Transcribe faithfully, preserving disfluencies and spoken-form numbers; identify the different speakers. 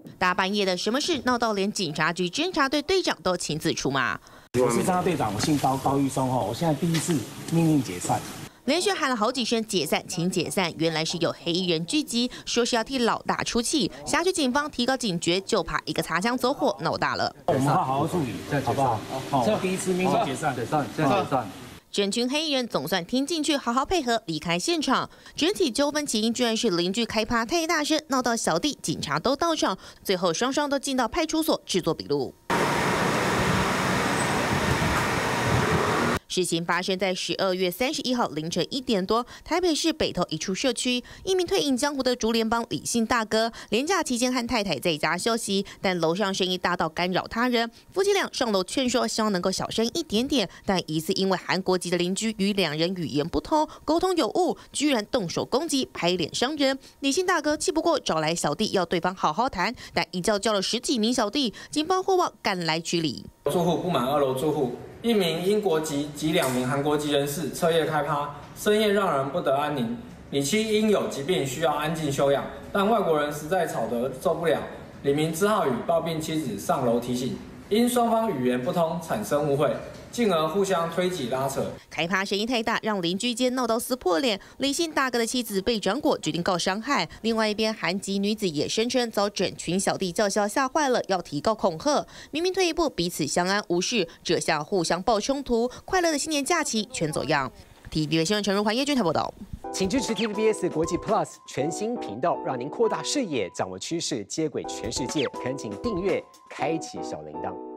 Speaker 1: 大半夜的，什么事闹到连警察局侦查队队长都亲自出马？
Speaker 2: 我是侦查队长，我姓高，高玉松哈，我现在第一次命令解散。
Speaker 1: 连续喊了好几声“解散，请解散”，原来是有黑衣人聚集，说是要替老大出气。辖区警方提高警觉，就怕一个擦枪走火闹大了。
Speaker 2: 我们要好好处理，好不好？好，这第一次命令解散，解散，解散。
Speaker 1: 整群黑衣人总算听进去，好好配合，离开现场。整体纠纷起因居然是邻居开趴太大声，闹到小弟、警察都到场，最后双双都进到派出所制作笔录。 事情发生在十二月三十一号凌晨一点多，台北市北投一处社区，一名退隐江湖的竹联帮李姓大哥，连假期间和太太在家休息，但楼上声音大到干扰他人。夫妻俩上楼劝说，希望能够小声一点点，但疑似因为韩国籍的邻居与两人语言不通，沟通有误，居然动手攻击，拍脸伤人。李姓大哥气不过，找来小弟要对方好好谈，但一叫叫了十几名小弟，警方获报赶来驱离。
Speaker 3: 住户不满二楼住户。 一名英国籍及两名韩国籍人士彻夜开趴，深夜让人不得安宁。李妻因有疾病需要安静休养，但外国人实在吵得受不了。李明只好与抱病妻子上楼提醒，因双方语言不通产生误会，进而互相推挤拉扯。
Speaker 1: 开趴声音太大，让邻居间闹到撕破脸。李姓大哥的妻子被掌果，决定告伤害。另外一边，韩籍女子也声称遭整群小弟叫嚣吓坏了，要提告恐吓。明明退一步，彼此相安无事，这下互相爆冲突，快乐的新年假期全走样。T V B 新闻陈如环、叶俊台报道。
Speaker 4: 请支持 T V B S 国际 Plus 全新频道，让您扩大视野，掌握趋势，接轨全世界。恳请订阅，开启小铃铛。